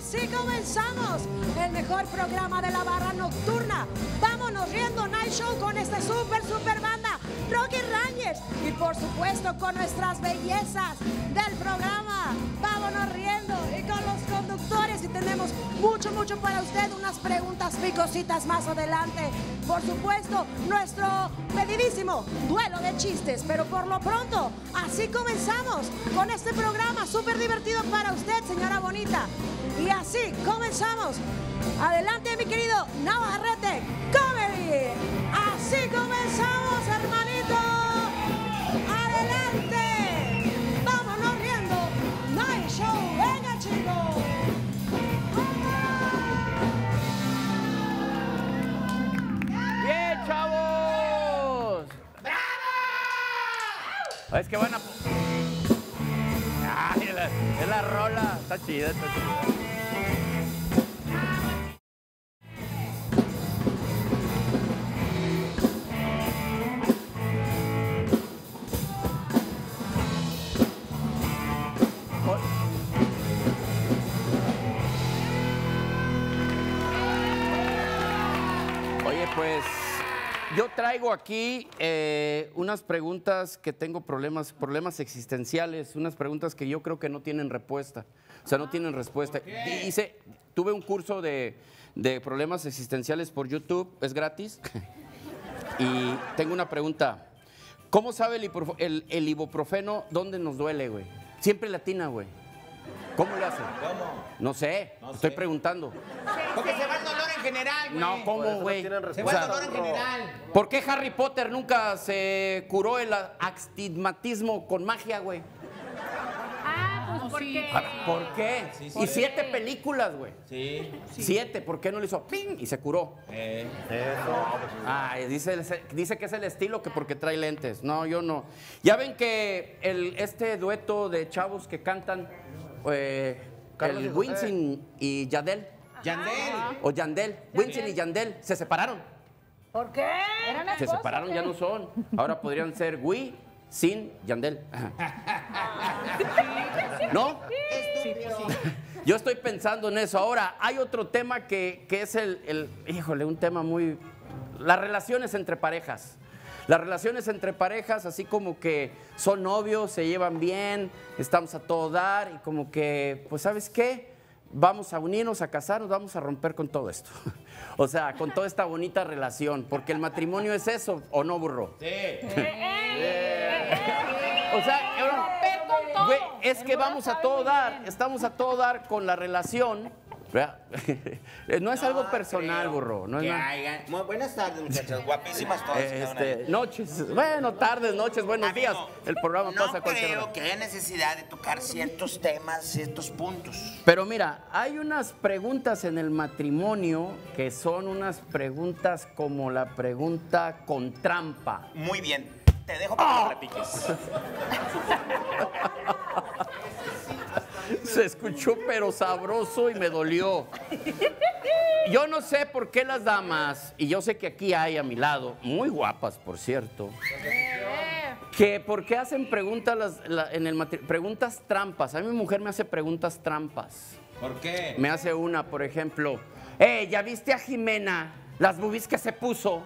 así comenzamos el mejor programa de la barra nocturna. Vámonos riendo Night Show con esta super banda Rocky Rangers y por supuesto con nuestras bellezas del programa. Vámonos riendo y con los conductores y tenemos mucho para usted, unas preguntas picositas más adelante. Por supuesto, nuestro pedidísimo duelo de chistes, pero por lo pronto, así comenzamos con este programa súper divertido para usted, señora bonita. Y así comenzamos. Adelante, mi querido Navarrete Comedy. Así comenzamos, hermanito. Adelante. Vámonos riendo. Night Show. Venga, chicos. ¡Bien, chavos! ¡Bravo! Es que van a... Ay, es la rola. Está chida, está chida. Oye, pues yo traigo aquí unas preguntas que tengo problemas existenciales, unas preguntas que yo creo que no tienen respuesta. O sea, no tienen respuesta. Tuve un curso de problemas existenciales por YouTube, es gratis. Y tengo una pregunta. ¿Cómo sabe el ibuprofeno dónde nos duele, güey? Siempre latina, güey. ¿Cómo le hace? ¿Cómo? No sé, estoy preguntando. Porque se va el dolor en general, güey. No, ¿cómo, güey? Se va el dolor en general. ¿Por qué Harry Potter nunca se curó el astigmatismo con magia, güey? Ah, pues porque... ¿Por qué? Sí, Y 7 películas, güey. Sí. 7, ¿por qué no le hizo ping y se curó? Ay, dice que es el estilo que porque trae lentes. No, yo no. Ya ven que este dueto de chavos que cantan, el Wisin y Yandel. Yandel. O Yandel. Wisin y Yandel se separaron. ¿Por qué? Se separaron, ya no son. Ahora podrían ser Sin Yandel. ¿No? Yo estoy pensando en eso. Ahora, hay otro tema que es híjole, un tema muy... Las relaciones entre parejas. Las relaciones entre parejas, así como que son novios, se llevan bien, estamos a todo dar y como que, pues, ¿sabes qué? Vamos a unirnos, a casarnos, vamos a romper con todo esto. O sea, con toda esta bonita relación, porque el matrimonio es eso, ¿o no, burro? Sí. O sea, güey, es que vamos a todo dar, estamos a todo dar con la relación. No es algo personal, burro. No es Muy buenas tardes, muchachos. Guapísimas todas. Noches, bueno, tardes, noches, buenos Amigo, días. El programa pasa a cualquier hora. No creo que haya necesidad de tocar ciertos temas, ciertos puntos. Pero mira, hay unas preguntas en el matrimonio que son unas preguntas como la pregunta con trampa. Muy bien. Te dejo para que lo repiques. Se escuchó pero sabroso y me dolió. Yo no sé por qué las damas, y yo sé que aquí hay a mi lado, muy guapas, por cierto, que por qué hacen preguntas preguntas trampas. A mí mi mujer me hace preguntas trampas. ¿Por qué? Me hace una, por ejemplo, ¿ya viste a Jimena? Las boobies que se puso.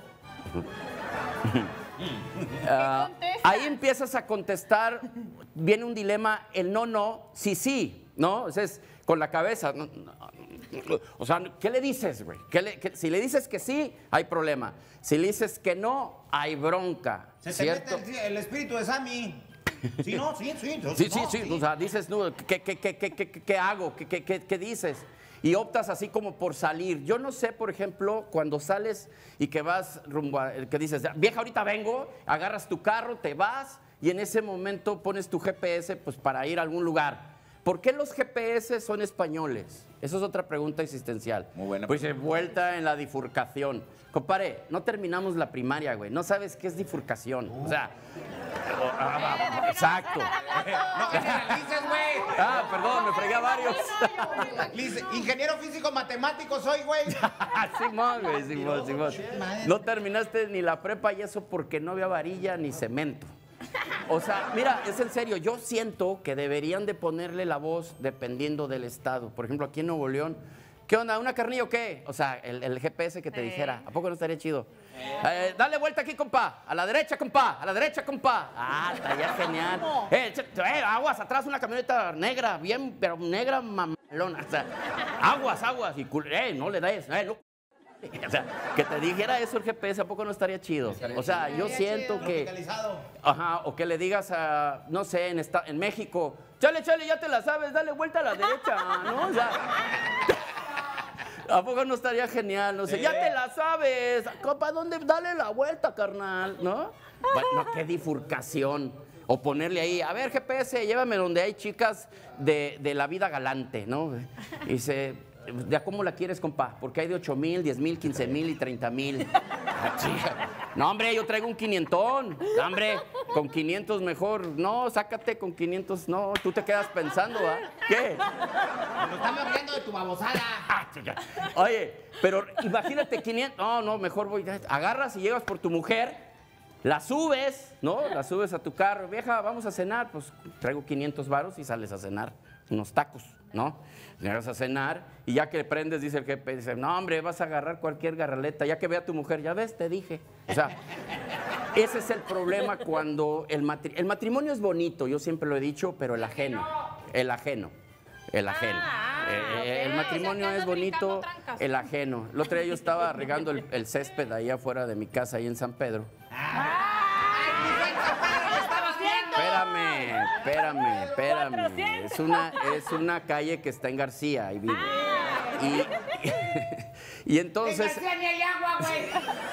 Ahí empiezas a contestar, viene un dilema, el no, sí, ¿no? O sea, es con la cabeza. O sea, ¿qué le dices, güey? Si le dices que sí, hay problema. Si le dices que no, hay bronca. ¿Cierto? Se te mete el espíritu de Sammy. Sí, no, sí. Sí. O sea, dices, no, ¿qué hago? ¿Qué dices? Y optas así como por salir. Yo no sé, por ejemplo, cuando sales y que vas rumbo a, que dices, vieja, ahorita vengo, agarras tu carro, te vas y en ese momento pones tu GPS pues para ir a algún lugar. ¿Por qué los GPS son españoles? Esa es otra pregunta existencial. Muy buena. Pues vuelta en la bifurcación. Compadre, no terminamos la primaria, güey. No sabes qué es bifurcación. O sea, exacto. No generalices, güey. Perdón, me fregué a varios. Ingeniero físico matemático soy, güey. Simón, güey, Simón. No terminaste ni la prepa y eso porque no había varilla ni cemento. O sea, mira, es en serio, yo siento que deberían de ponerle la voz dependiendo del estado. Por ejemplo, aquí en Nuevo León, ¿qué onda? ¿Una carnilla o qué? O sea, el GPS que te dijera, ¿a poco no estaría chido? Dale vuelta aquí, compa. A la derecha, compa. A la derecha, compa. Ah, estaría genial. Aguas, atrás una camioneta negra, bien, pero negra mamalona. O sea, aguas. Y no le des, no. O sea, que te dijera eso el GPS, ¿a poco no estaría chido? O sea, yo siento que... Ajá, o que le digas a, no sé, en México, chale, ya te la sabes, dale vuelta a la derecha, ¿no? O sea, ¿a poco no estaría genial? No sé, ya te la sabes, ¿para dónde? Dale la vuelta, carnal, ¿no? Bueno, qué bifurcación. O ponerle ahí, a ver, GPS, llévame donde hay chicas de la vida galante, ¿no? Y dice... ¿De cómo la quieres, compa? Porque hay de 8,000, 10,000, 15,000 y 30,000. No, hombre, yo traigo un 500. No, hombre, con 500 mejor. No, sácate con 500. No, tú te quedas pensando, ¿ah? ¿Qué? Nos estamos hablando de tu babosada. Oye, pero imagínate 500. No, mejor voy. Agarras y llegas por tu mujer, la subes, ¿no? La subes a tu carro. Vieja, vamos a cenar. Pues traigo 500 varos y sales a cenar unos tacos, ¿no? Llegas a cenar y ya que prendes, dice el jefe, dice, no, hombre, vas a agarrar cualquier garraleta. Ya que vea a tu mujer, ya ves, te dije. O sea, ese es el problema cuando el matrimonio es bonito, yo siempre lo he dicho, pero el ajeno. El matrimonio es bonito, el ajeno. El otro día yo estaba regando el césped ahí afuera de mi casa, ahí en San Pedro. Espérame. Es una calle que está en García, ahí vivo. Y entonces... En García ni hay agua, güey.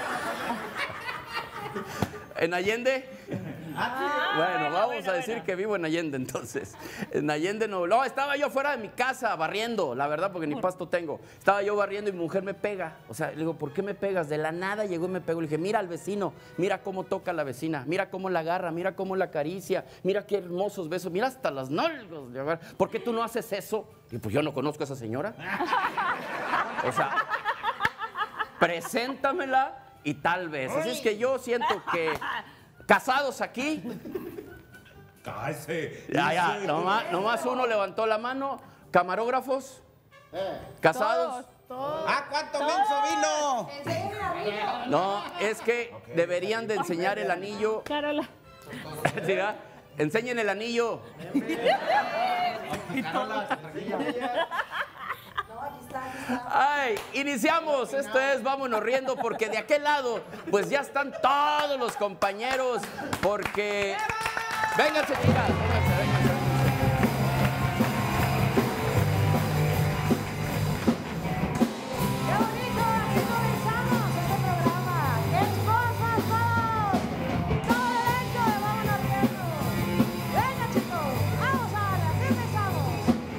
¿En Allende? Bueno, vamos a decir que vivo en Allende, entonces. En Allende no, estaba yo fuera de mi casa barriendo, la verdad, porque ni pasto tengo. Estaba yo barriendo y mi mujer me pega. O sea, le digo, ¿por qué me pegas? De la nada llegó y me pegó. Le dije, mira al vecino, mira cómo toca a la vecina, mira cómo la agarra, mira cómo la acaricia, mira qué hermosos besos, mira hasta las nalgas. ¿Por qué tú no haces eso? Y pues yo no conozco a esa señora. O sea, preséntamela y tal vez. Así es que yo siento que... ¿Casados aquí? Cállese. Ya, nomás uno levantó la mano. ¿Camarógrafos? ¿Casados? Todos. ¿Cuánto menso vino? No, es que deberían de enseñar el anillo. Carola. ¿Sí, verdad? Enseñen el anillo. Ay, iniciamos, esto es Vámonos Riendo, porque de aquel lado, pues ya están todos los compañeros, porque... Vénganse, chicas, vénganse. ¡Qué bonito! Así comenzamos este programa. ¡Qué cosas todos! Todo derecho de Vámonos Riendo. Venga, chicos, vamos a darle, así empezamos.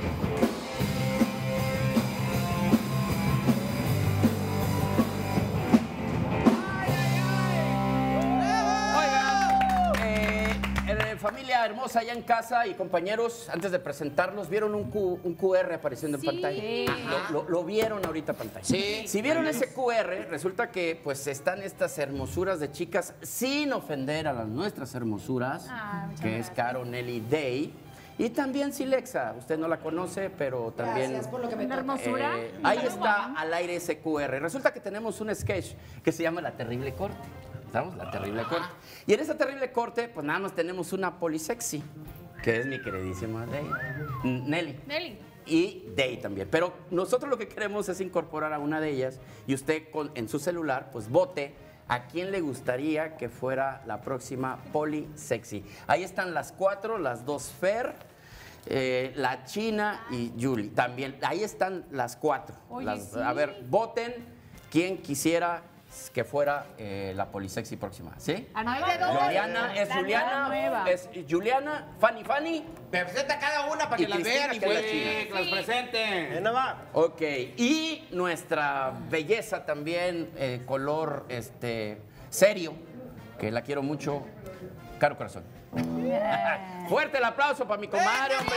Familia hermosa allá en casa y compañeros, antes de presentarlos, ¿vieron un QR apareciendo en pantalla? Lo vieron ahorita en pantalla. Sí. Si vieron ese QR, resulta que pues están estas hermosuras de chicas, sin ofender a las nuestras hermosuras, que es Caro, Nelly, Day. Y también Silexa, usted no la conoce, pero también... Gracias por lo que me ¿Una toca. hermosura? Ahí está al aire ese QR. Resulta que tenemos un sketch que se llama La Terrible Corte. ¿Estamos? La Terrible Corte. Y en esa Terrible Corte, pues nada más tenemos una polisexy, que es mi queridísima Nelly. Y Day también. Pero nosotros lo que queremos es incorporar a una de ellas y usted en su celular, pues vote a quién le gustaría que fuera la próxima polisexy. Ahí están las 4, las 2 Fer, la China y Julie. También, ahí están las 4. Oye, sí. A ver, voten quién quisiera que fuera la polisexy próxima, ¿sí? Juliana, es Juliana, es Juliana, Fanny, Presenta cada una para Y que las Cristina, vean y que es la pues, china. que las presenten. Ok, y nuestra belleza también, color serio, que la quiero mucho, Caro Corazón. Fuerte el aplauso para mi comadre, hombre.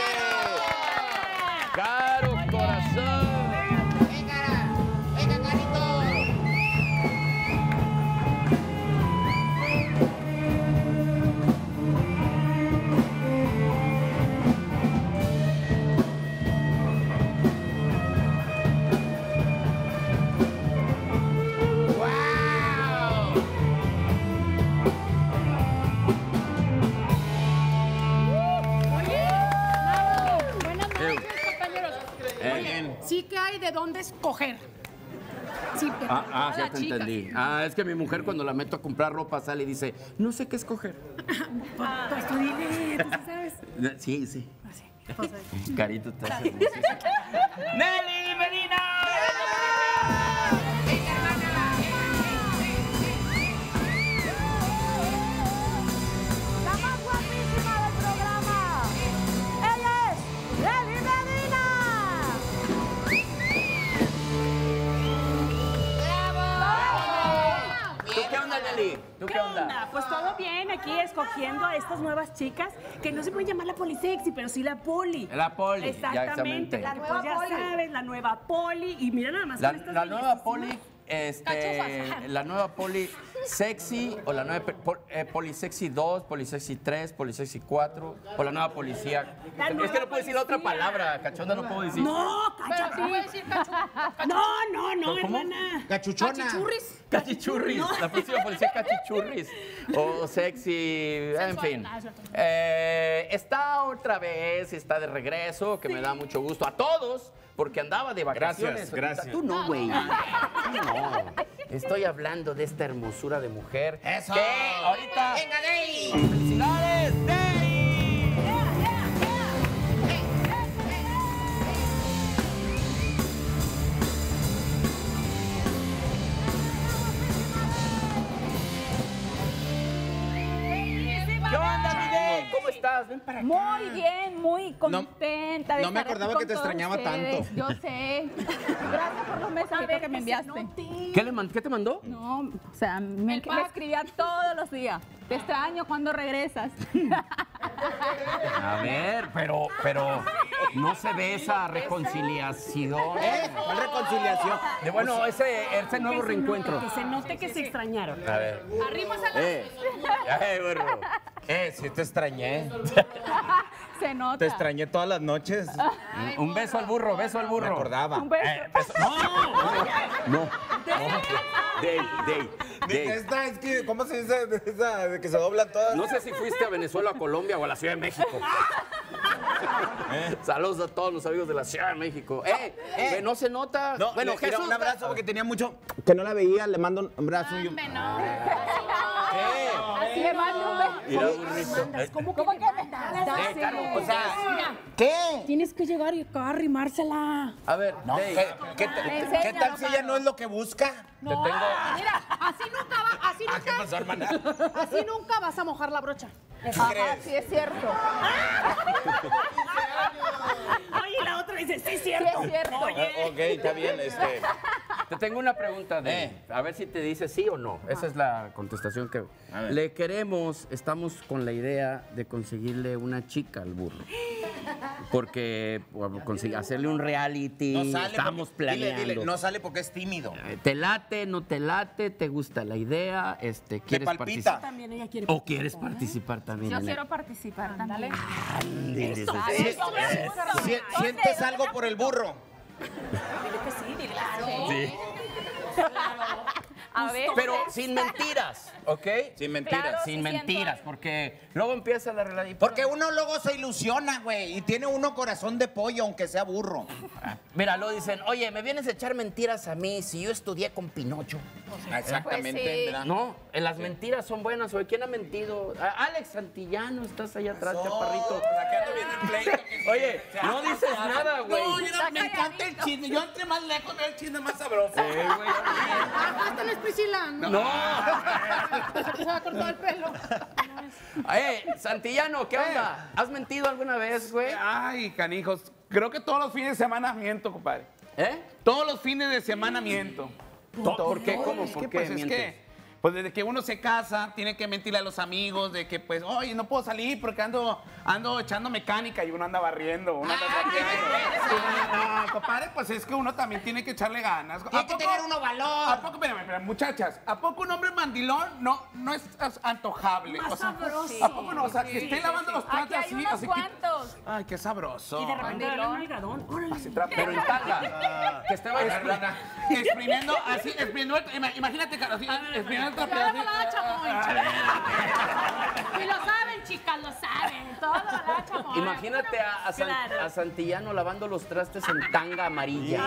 Caro Corazón. Venga, Carito. Oye, sí que hay de dónde escoger. Sí, pero ya todas te las chicas. entendí. Es que mi mujer cuando la meto a comprar ropa sale y dice, no sé qué escoger. Pues tú dile, tú sí sabes. Sí, sí. Así, pues, Carito, estás hermosísima. ¡Nelly Medina! La más guapísima del programa. Ella es Nelly Medina. ¿Tú qué onda, Nelly? ¿Tú qué onda? Pues todo bien, aquí escogiendo a estas nuevas chicas que no se pueden llamar la polisexy, pero sí la poli. La poli, Exactamente. ya, Porque, pues, ya sabes, la nueva poli. Y mira nada más. con estas La nueva bellezas. poli, la nueva poli sexy o la nueva polisexy 2, polisexy 3, polisexy 4 o la nueva policía. La Es que nueva no puedo decir otra policía. palabra, cachonda no puedo decir. No, Pero cacha, sí puedes decir No, ¿Cómo? hermana. Cachuchona. cachichurris. Cachichurris, la próxima policía cachichurris o sexy, en fin. Está otra vez, está de regreso, que me da mucho gusto a todos, porque andaba de vacaciones. Gracias. Tú no, güey. Tú no. Estoy hablando de esta hermosura de mujer. ¡Eso! Que ahorita. ¡Venga, Dey! ¡Felicidades, Dey! ¿Qué onda, mi Dey? ¿Cómo estás? Ven para acá. Muy bien, muy contenta de no me estar aquí acordaba con que te todos extrañaba ustedes. tanto. Yo sé. Gracias por los mensajitos que me enviaste. ¿Qué te mandó? No, o sea, me escribía todos los días. Te extraño cuando regresas. A ver, pero no se ve esa reconciliación. ¿Cuál reconciliación? Bueno, ese nuevo reencuentro. Que se note que se extrañaron. A ver. Arrimas a la... Burro. Sí te extrañé. Se nota. Te extrañé todas las noches. Un beso al burro, beso al burro. Me acordaba. Un beso. No. Dey. Esta es que, ¿cómo se dice? Esa de que se doblan todas. No sé si fuiste a Venezuela, a Colombia o a la Ciudad de México. Saludos a todos los amigos de la Ciudad de México. Que no se nota. No, bueno, mira, Jesús. un abrazo porque tenía mucho que no la veía. Le mando un abrazo. y un- Así le mando un beso. Mira, burrito. ¿Cómo que mandas? Carlos, O sea, ¿qué? Tienes que llegar y acá arrimársela. A ver, No, Dey, ¿qué tal si ella no es lo que busca? te tengo. Mira, así ¿Qué pasó, hermana? así nunca vas a mojar la brocha. Ajá, sí es cierto. Oye, la otra dice, sí, es Sí cierto. es cierto. Ok, está bien. Te tengo una pregunta, Dey. A ver si te dice sí o no. Esa es la contestación que A ver. le queremos. Estamos con la idea de conseguirle una chica al burro. Porque hacerle un reality, No sale. estamos porque- planeando. Dile, no sale porque es tímido. ¿Te late, no te late? ¿Te gusta la idea? ¿Quieres palpita. participar? También ella quiere. ¿O quieres participar también? Yo en quiero participar también. Ándele, ¿Sientes algo por el burro? A ver. Pero sin mentiras, ¿ok? Sin mentiras. Claro. Sin sí mentiras, siento. porque luego empieza la relación. Porque uno luego se ilusiona, güey, y tiene uno corazón de pollo, aunque sea burro. Mira, luego dicen, oye, ¿me vienes a echar mentiras a mí si yo estudié con Pinocho? Exactamente, Pues sí. ¿verdad? No, las mentiras son buenas. Oye, ¿quién ha mentido? Alex Santillano, estás allá atrás, chaparrito. Oye, no dices nada, güey. Me encanta el chisme. Yo entre más lejos veo el chisme más sabroso. Esta no es Priscila. No. Se va a cortar el pelo. Santillano, ¿qué onda? ¿Has mentido alguna vez, güey? Ay, canijos. Creo que todos los fines de semana miento, compadre. Todos los fines de semana miento. ¿Por qué? ¿Cómo? ¿Por qué Pues es mientes? que, pues desde que uno se casa, tiene que mentirle a los amigos de que, pues, oye, no puedo salir porque ando echando mecánica y uno anda barriendo, uno anda trapeando. No, compadre, pues es que uno también tiene que echarle ganas. Tiene que tener uno valor. ¿A poco, espérame, muchachas, ¿a poco un hombre mandilón no es antojable? Más O sea, sabroso. ¿a poco no? O sea, que esté lavando los Aquí trastes hay así, unos así que... cuantos. Ay, qué sabroso. Y de repente dale un algadón. Órale. Pero en tanga. Que esté Exprimiendo, así, exprimiendo, imagínate, así, exprimiendo el trapeo, así. Y lo saben, saben, chicas, lo saben. Todo lo da chamorro. Imagínate a Santillano lavando los trastes en tanga amarilla.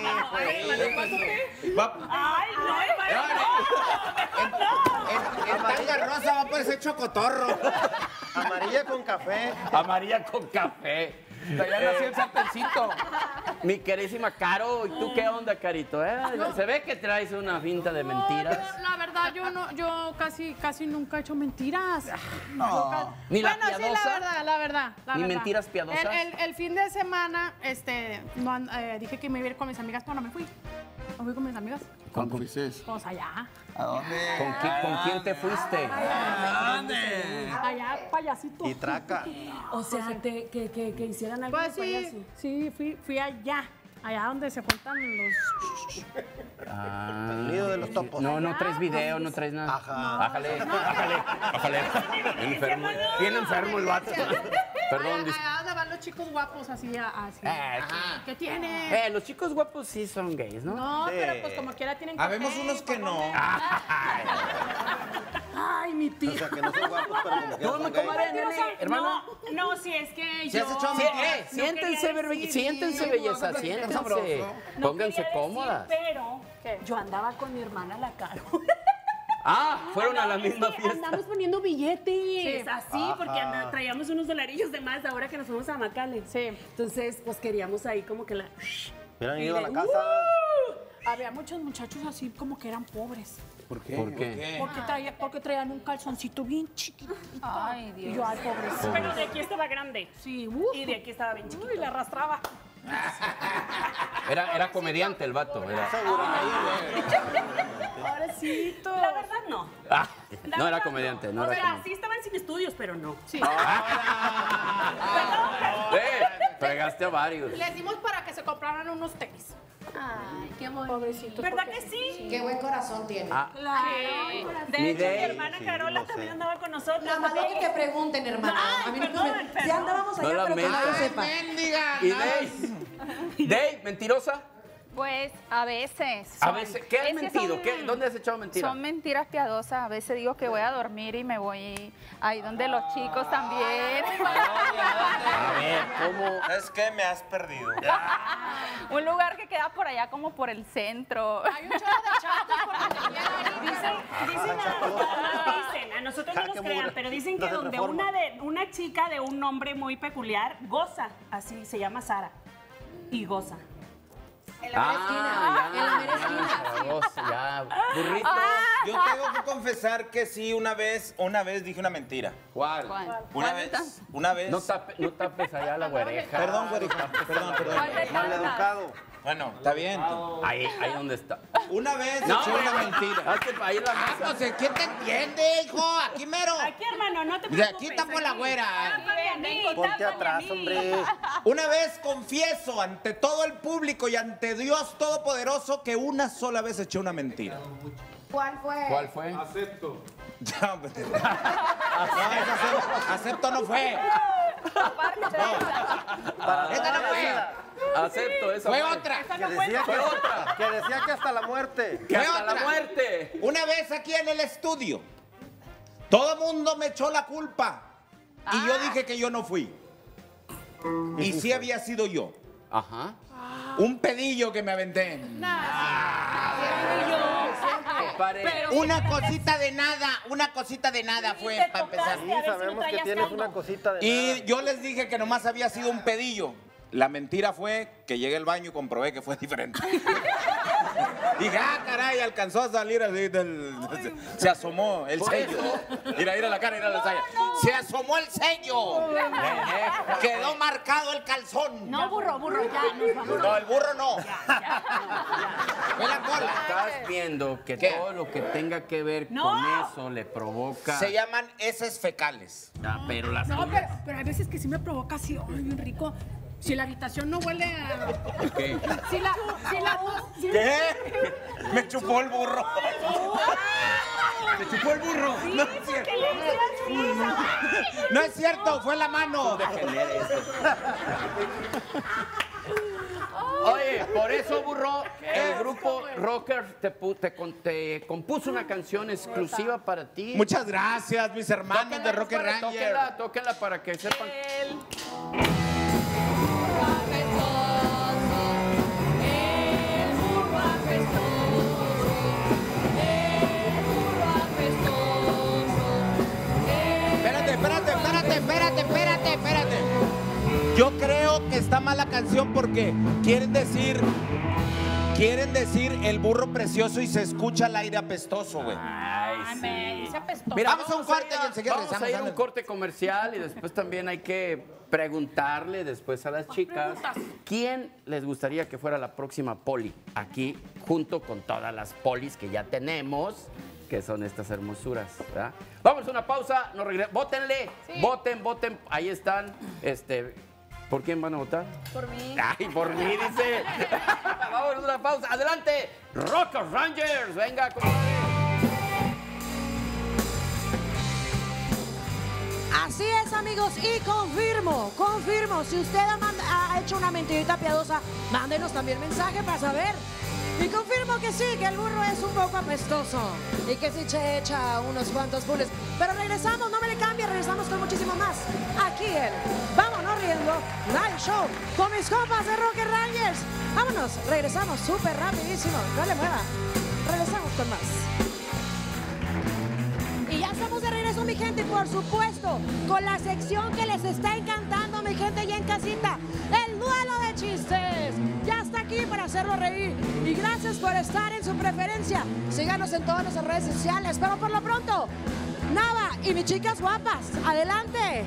En tanga rosa va a parecer chocotorro. Amarilla con café. Amarilla con café. Ya nació el sartencito. Mi querísima Caro, ¿y tú qué onda, Carito? Se ve que traes una finta de mentiras. No, pero la verdad, yo casi nunca he hecho mentiras. No. Ni la Bueno, piadosa. sí, la verdad. Ni mentiras piadosas. El fin de semana, dije que me iba a ir con mis amigas, pero no me fui. No fui con mis amigas. ¿Cuándo fuiste? Pues allá. ¿A dónde? ¿Con quién te fuiste? ¿A dónde? Allá, payasito. Y traca. O sea, que hicieran algo Pues de payaso. sí, fui allá. Allá donde se juntan los... El nido de los topos. No traes video, no traes nada. Ajá. Bájale. Bien enfermo el vato. Perdón. Allá donde van los chicos guapos, así. ¿Qué tiene? Los chicos guapos sí son gays, ¿no? No, pero pues como quiera tienen que... Habemos unos que no. Ay, mi tío. O sea, que no son guapos, pero como que ¿Tú, son mi gays. comadre, nene, hermano? No, si es que ¿Sí has yo... echado mentiras? Siéntense, belleza, siéntense. Pónganse quería cómodas. decir, pero yo andaba con mi hermana la Caro. Fueron a la misma Es que fiesta. andamos poniendo billetes, Sí. así, porque traíamos unos dolarillos de más ahora que nos fuimos a McAllen. Sí. Entonces, pues queríamos ahí como que la... Hubieran ido a la casa. Había muchos muchachos así como que eran pobres. ¿Por qué? ¿Por qué? Porque traían un calzoncito bien chiquitito. Ay, Dios. Y yo, ay, pobrecito. Pero de aquí estaba grande. Sí, Y de aquí estaba bien chiquito. y la arrastraba. Era comediante el vato. Pobrecito. La verdad, no. No era comediante, no O era sea, comediante. sí estaban sin estudios, pero no. Sí. Fregaste a varios. Les dimos para que se compraran unos tenis. Ay, qué bonito. Pobrecitos. ¿Verdad que sí? Qué buen corazón tiene. Claro. De Mi hecho, mi Dey. hermana Carola no sé. también andaba con nosotros. Nada más lo que te pregunten, hermana. Ay, A mí no perdón, me... perdón. Ya andábamos allá, No la pero que nadie metas. sepa. ¡Mendiga! ¿Y Dey, mentirosa? Pues a veces. A veces, ¿qué has es que mentido? son- ¿Dónde has echado mentiras? Son mentiras piadosas. A veces digo que voy a dormir y me voy ahí donde los chicos también. A ver, ¿cómo? ¿Sabes qué? Me has perdido. Un lugar que queda por allá como por el centro. Hay un chorro de chatos por donde Dicen, a nosotros no nos crean, pero dicen que No se donde reforma. una chica de un nombre muy peculiar goza, así se llama Sara, y goza. En la mera esquina. En la mera esquina. Ya, burrito. Yo tengo que confesar que sí, una vez dije una mentira. ¿Cuál? Una vez. No tapes allá la güereja. Perdón, güerita. Perdón. Maleducado. Bueno, está bien. Ahí donde está. Una vez No, eché una mentira. Hazte para ir la mesa. No sé, ¿quién te entiende, hijo? Aquí mero. Aquí, hermano, no te De preocupes. aquí tapo la güera. Tápame a mí, Ponte tápame a atrás, mí. hombre. Una vez confieso ante todo el público y ante Dios Todopoderoso que una sola vez eché una mentira. ¿Cuál fue? ¿Cuál fue? Ya, pues, no, acepto no fue. Esta no fue. Acepto esa. Fue otra. Que decía que hasta la muerte. Que Fue hasta la otra. muerte. Una vez aquí en el estudio, todo mundo me echó la culpa. Y yo dije que yo no fui. Y sí había sido yo. Ajá. Un pedillo que me aventé. Compadre. Una cosita de nada fue te para empezar. tocaste. Sí, A ver si no sabemos que traías tienes caldo. una cosita de Y nada. yo les dije que nomás había sido un pedillo. La mentira fue que llegué al baño y comprobé que fue diferente. Dije, caray, alcanzó a salir así del... Se asomó el sello. Mira la cara, mira la saya. Se asomó el sello. Quedó marcado el calzón. No, burro, ya, nos vamos. No, el burro no. Fue la cola. Estás viendo que ¿Qué? todo lo que tenga que ver con eso le provoca. Se llaman heces fecales. Pero las No, pero hay veces que sí me provoca así, ay, bien rico. Si la habitación no huele a... ¿Qué? ¿Qué? Me chupó el burro. Me chupó el burro. No es cierto. No es cierto, fue la mano. Oye, por eso, burro, el grupo Rocker te compuso una canción exclusiva para ti. Muchas gracias, mis hermanos de Rocker Ranger. Tóquenla para que sepan. Espérate. Yo creo que está mal la canción porque quieren decir el burro precioso y se escucha el aire apestoso, güey. Ay, Me dice apestoso. Mira, Vamos a un corte y enseguida vamos a ir a un regresamos. corte comercial y después también hay que preguntarle después a las chicas quién les gustaría que fuera la próxima poli aquí junto con todas las polis que ya tenemos, que son estas hermosuras, ¿verdad? Vamos a una pausa, nos regresamos. Vótenle, voten, ahí están, ¿por quién van a votar? Por mí. Ay, por mí, dice. Vamos a una pausa, adelante, Rocker Rangers, venga, compadre. Así es, amigos, y confirmo, si usted ha hecho una mentirita piadosa, mándenos también mensaje para saber. Y confirmo que sí, que el burro es un poco apestoso y que sí se echa unos cuantos bules. Pero regresamos, no me le cambie, regresamos con muchísimo más. Aquí en Vámonos Riendo Night Show con mis compas de Rocker Rangers. Vámonos, regresamos súper rapidísimo, no le mueva. Regresamos con más. Y ya estamos de regreso, mi gente, por supuesto, con la sección que les está encantando, mi gente, ya en casita, el duelo de chistes. Ya está aquí para hacerlo reír. Y gracias por estar en su preferencia. Síganos en todas nuestras redes sociales. Pero por lo pronto, Nava y mis chicas guapas, adelante.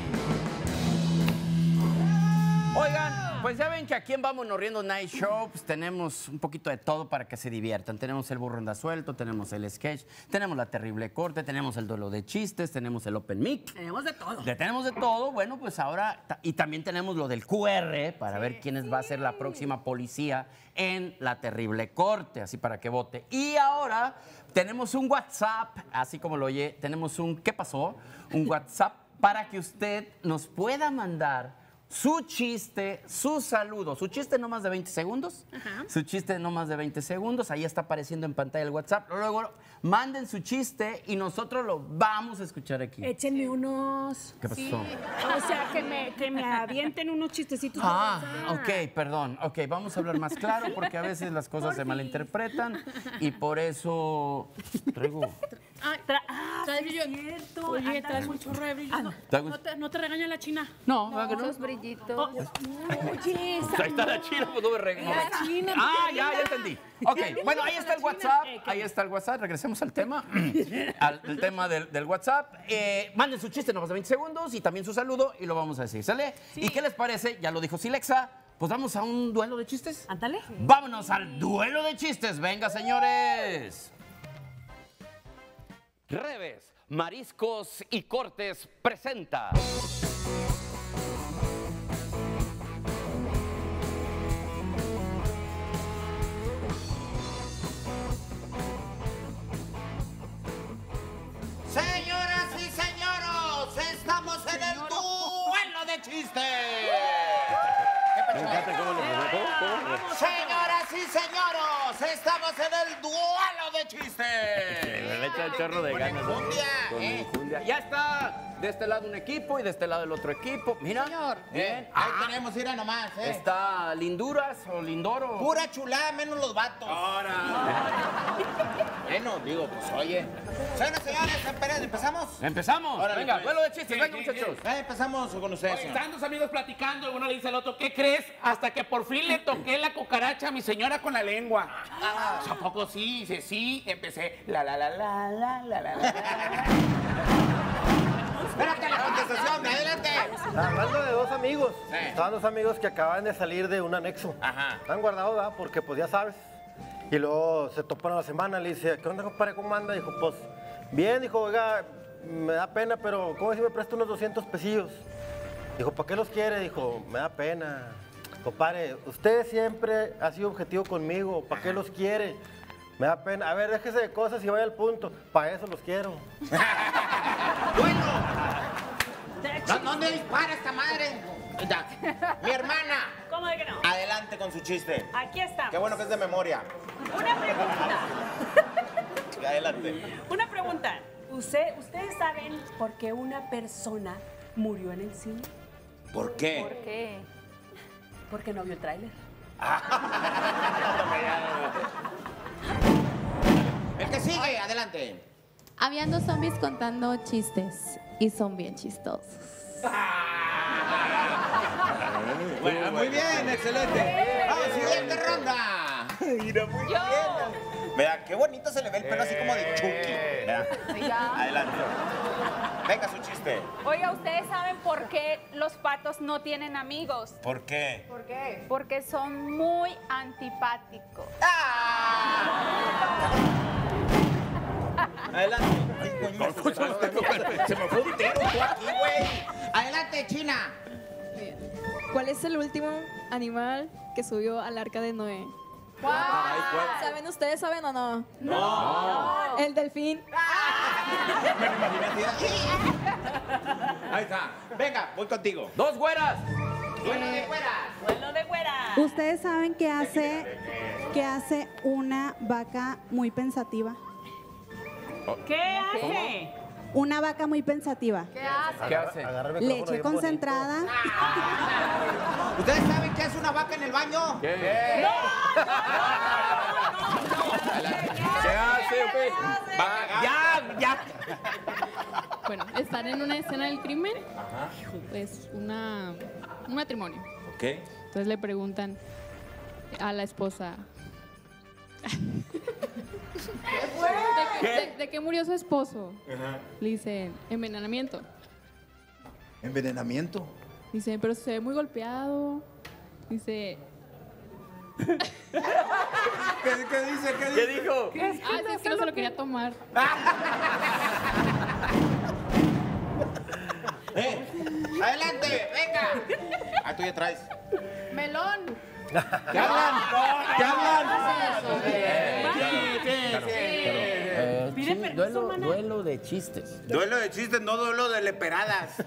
Oigan, pues ya ven que aquí en Vámonos Riendo Night Show pues tenemos un poquito de todo para que se diviertan. Tenemos el burro anda suelto, tenemos el sketch, tenemos la terrible corte, tenemos el duelo de chistes, tenemos el open mic. Tenemos de todo. Tenemos de todo. Bueno, pues ahora, y también tenemos lo del QR para ver quién va a ser la próxima policía en la terrible corte, así para que vote. Y ahora tenemos un WhatsApp, así como lo oye, tenemos un ¿qué pasó? Un WhatsApp para que usted nos pueda mandar su chiste, su saludo, su chiste no más de 20 segundos. Ajá. Su chiste no más de 20 segundos. Ahí está apareciendo en pantalla el WhatsApp. Luego manden su chiste y nosotros lo vamos a escuchar aquí. Échenme unos. ¿Qué pasó? O sea, que me avienten unos chistecitos. por Ah, WhatsApp. ok, perdón. Ok, vamos a hablar más claro porque a veces las cosas se malinterpretan y por eso traigo... Ay, trae brillo. cierto. Oye, Anda. traes un chorro de brillo. ¿Traigo? No te regaña la china. No, ¿verdad que no? Esos brillitos. Oye, esa. Ahí está la china, pues no me regañes. La china, Ah, mira. ya entendí. Ok, bueno, ahí está el WhatsApp. Ahí está el WhatsApp. Regresemos al tema. Al tema del WhatsApp. Manden su chiste, no más de 20 segundos y también su saludo y lo vamos a decir. ¿Sale? ¿Y qué les parece? Ya lo dijo Silexa. Pues vamos a un duelo de chistes. Ándale. Vámonos al duelo de chistes. Venga, señores. Reves, Mariscos y Cortes presenta. Señoras y señores, estamos en el duelo de chistes. Señoras y señores, estamos en el duelo de chistes. Le echa el chorro de ganas. enjundia, Con enjundia. Ya está de este lado un equipo y de este lado el otro equipo. Mira. Señor, Bien. ahí tenemos, ir a nomás, Está Linduras o Lindoro. Pura chulada, menos los vatos. Bueno, digo, pues oye. Señoras y señores, ¿empezamos? Empezamos. Órale, Venga, pues. duelo de chistes. Venga, Sí, muchachos. Empezamos con ustedes. Oye, señor. están dos amigos platicando y uno le dice al otro, ¿qué crees? Hasta que por fin le toqué la cucaracha a mi señora con la lengua. ¿A poco sí? Dice, sí. Empecé, la. Espérate la contestación, adelante. Hablando de dos amigos. Sí. Estaban dos amigos que acaban de salir de un anexo. Ajá. Están guardados, ¿verdad? Porque pues ya sabes. Y luego se topan a la semana, le dice, ¿qué onda, compadre? ¿Cómo anda? Dijo, pues, bien. Dijo, oiga, me da pena, pero ¿cómo si me presta unos 200 pesillos? Dijo, ¿para qué los quiere? Dijo, me da pena. Compadre, usted siempre ha sido objetivo conmigo. ¿Para qué los quiere? Me da pena. A ver, déjese de cosas y vaya al punto. Para eso los quiero. ¿Dónde dispara esta madre? Ya. Mi hermana. ¿Cómo de que no? Adelante, con su chiste. Aquí estamos. Qué bueno que es de memoria. Una pregunta. Adelante. Una pregunta. ¿Ustedes saben por qué una persona murió en el cine? ¿Por qué? ¿Por qué? Porque no vio el tráiler. El que sigue, adelante. Habían dos zombies contando chistes y son bien chistosos. Muy bien, excelente. Vamos, siguiente ronda. Mira, muy bien. Vea, qué bonito se le ve el pelo así como de Chucky. Vea. Oiga. Adelante. Venga, su chiste. Oiga, ¿ustedes saben por qué los patos no tienen amigos? ¿Por qué? ¿Por qué? Porque son muy antipáticos. Adelante. Ay, coño, se me fue un tiro tú aquí, güey. Adelante, China. ¿Cuál es el último animal que subió al arca de Noé? ¿Saben ustedes, saben o no? No. El delfín. Me lo imaginé así. Ahí está. Venga, voy contigo. ¡Dos güeras! Bueno de fuera. Vuelo de güera. ¿Ustedes saben qué hace una vaca muy pensativa? ¿Qué hace? Una vaca muy pensativa. ¿Qué hace? ¿Qué hace? Agarra el micrófono Leche bien concentrada. ¿Ustedes saben qué hace una vaca en el baño? ¿Qué? ¿Qué hace, güey? Ya. Bueno, están en una escena del crimen. Pues un matrimonio. Ok. Entonces le preguntan a la esposa. ¿De qué murió su esposo? Le dicen, envenenamiento. ¿Envenenamiento? Dice, pero se ve muy golpeado. Dice, ¿Qué dice? ¿Qué dijo? sí, es que no se lo quería tomar. Adelante, venga. Ah, tú ya traes. Melón. ¿Qué hablan? ¿Qué hablan? Pide permiso, mana. Duelo de chistes. Duelo de chistes, no duelo de leperadas.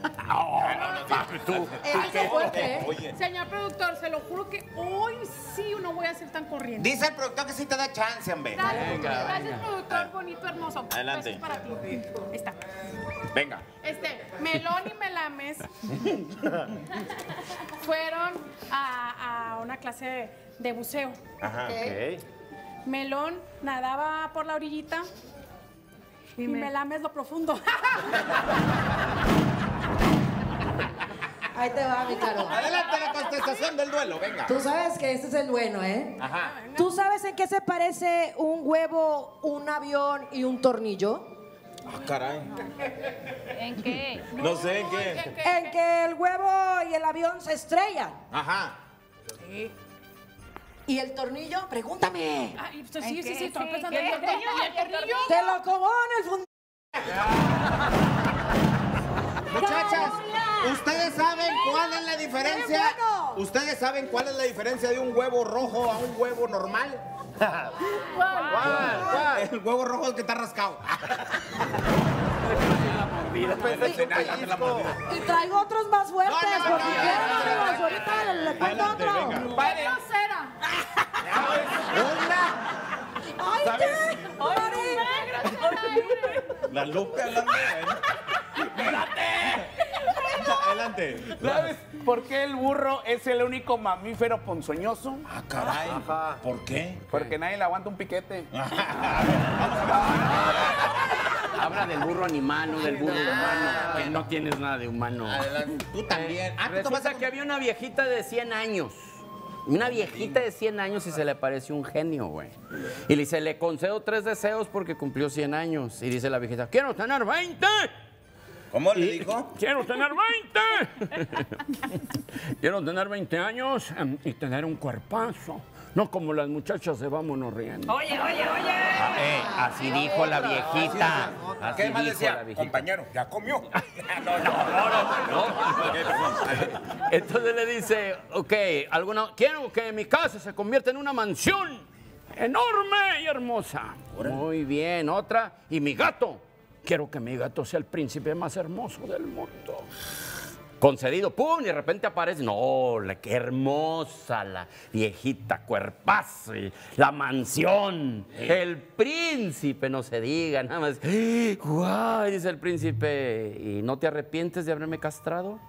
Oye. Señor productor, se lo juro que hoy sí no voy a ser tan corriente. Dice el productor que sí te da chance, hombre. Gracias, productor bonito, hermoso. Adelante. Besos para ti. Ahí está. Venga. Melón y Melames fueron a una clase de buceo. Ajá. Melón nadaba por la orillita y Melames lo profundo. Ahí te va, mi caro. Adelante la contestación del duelo, venga. Tú sabes que este es el bueno, ¿eh? Ajá. ¿Tú sabes en qué se parece un huevo, un avión y un tornillo? Ah, caray. ¿En qué? No sé en qué. En que el huevo y el avión se estrellan. Ajá. ¿Y el tornillo? Pregúntame. Ay, pues sí, estoy pensando. ¿Qué? ¿Y el tornillo? Te lo acomodo en el fundillo. Muchachas, ¿ustedes saben cuál es la diferencia? ¡Qué bueno! ¿Ustedes saben cuál es la diferencia de un huevo rojo a un huevo normal? ¿Cuál? El huevo rojo es el que está rascado. Y traigo otros más fuertes. No, no, porque no, quiero, no, no, amigos. Ahorita le cuento Adelante, otro. venga. Grosera. ¡Ay, qué! La Luca es la mía. Adelante. ¿Sabes por qué el burro es el único mamífero ponzoñoso? Ah, caray. ¿Por qué? Porque nadie le aguanta un piquete. Habla del burro animal, no del burro humano. Que no tienes nada de humano. Adelante. Tú también. Ah, tú Resulta que había una viejita de 100 años. Una viejita de 100 años y se le apareció un genio, güey. Y le dice, le concedo 3 deseos porque cumplió 100 años. Y dice la viejita, quiero tener 20. ¿Cómo le dijo? Quiero tener 20. Quiero tener 20 años y tener un cuerpazo. No como las muchachas de Vámonos Riendo. Oye. Así dijo la viejita. Así ¿Qué más dijo decía? la viejita. Compañero, ¿ya comió? No. Entonces le dice, ok, quiero que mi casa se convierta en una mansión enorme y hermosa. Muy bien, otra. Y mi gato. Quiero que mi gato sea el príncipe más hermoso del mundo. concedido, pum, y de repente aparece, no, qué hermosa la viejita, cuerpazo, y la mansión, el príncipe, no se diga, nada más, guau, dice el príncipe, ¿y no te arrepientes de haberme castrado?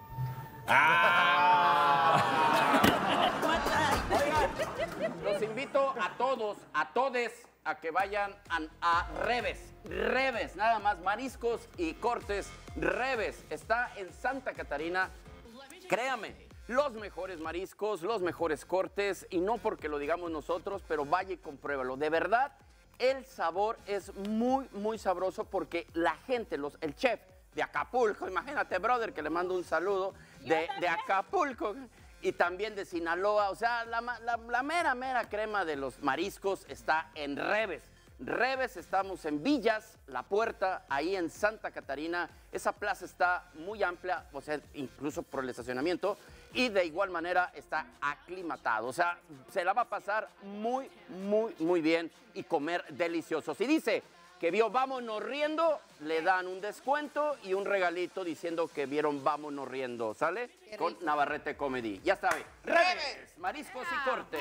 Los invito a todos, a todes, a que vayan a Reves, nada más, mariscos y cortes, Reves, está en Santa Catarina, créame, los mejores mariscos, los mejores cortes, y no porque lo digamos nosotros, pero vaya y compruébalo, de verdad, el sabor es muy, muy sabroso porque la gente, el chef de Acapulco, imagínate, brother, que le mando un saludo, de Acapulco, y también de Sinaloa, o sea, la mera crema de los mariscos está en Reves. Reves, estamos en Villas, La Puerta, ahí en Santa Catarina. Esa plaza está muy amplia, o sea, incluso por el estacionamiento, y de igual manera está aclimatado. O sea, se la va a pasar muy, muy, muy bien y comer delicioso. Si dice que vio Vámonos Riendo, le dan un descuento y un regalito diciendo que vieron Vámonos Riendo, ¿sale? Con Navarrete Comedy. Ya sabe, Reves, mariscos y cortes.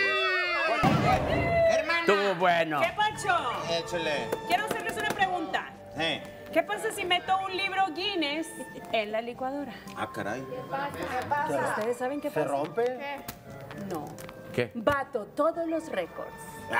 Hermana. Estuvo bueno. ¿Qué pacho? Échale. Quiero hacerles una pregunta. ¿Qué pasa si meto un libro Guinness en la licuadora? Ah, caray. ¿Qué pasa? ¿Ustedes saben qué pasa? ¿Se rompe? ¿Qué? No. ¿Qué? Bato todos los récords.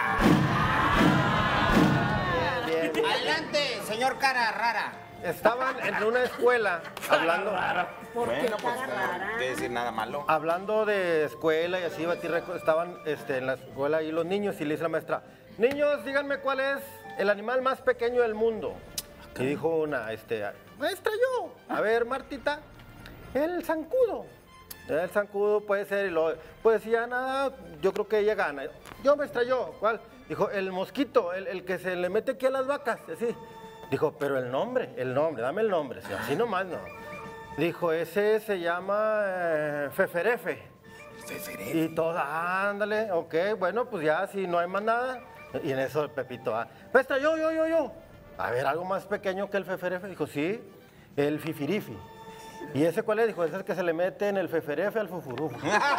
Bien, bien. Adelante, señor cara rara. Estaban en una escuela hablando, Bueno, pues no quiere decir nada malo. hablando de escuela y así, batir récord. Estaban en la escuela ahí los niños y le dice la maestra, niños, díganme cuál es el animal más pequeño del mundo. Y dijo una, maestra, yo. A ver, Martita, el zancudo. El zancudo puede ser, y luego, pues ya nada, yo creo que ella gana. Yo, maestra, yo. ¿Cuál? Dijo, el mosquito, el que se le mete aquí a las vacas, así. Dijo, pero el nombre, dame el nombre, sí, así nomás no. Dijo, ese se llama Feferefe. Feferefe. Y toda, ándale, ok, bueno, pues ya, si no hay más nada. Y en eso el Pepito, maestra, yo. A ver, algo más pequeño que el Feferefe. Dijo, sí, el Fifirifi. ¿Y ese cuál es? Dijo, ese es el que se le mete en el Feferefe al Fufurú.